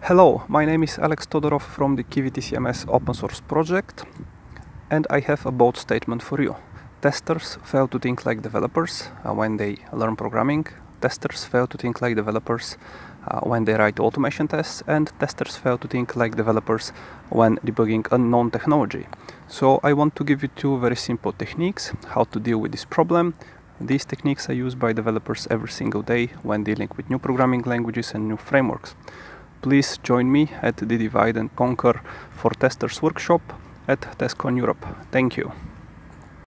Hello, my name is Alex Todorov from the KiwiTCMS open source project, and I have a bold statement for you. Testers fail to think like developers when they learn programming. Testers fail to think like developers when they write automation tests, and testers fail to think like developers when debugging unknown technology. So I want to give you two very simple techniques how to deal with this problem. These techniques are used by developers every single day when dealing with new programming languages and new frameworks. Please join me at the Divide and Conquer for Testers workshop at TestCon Europe. Thank you.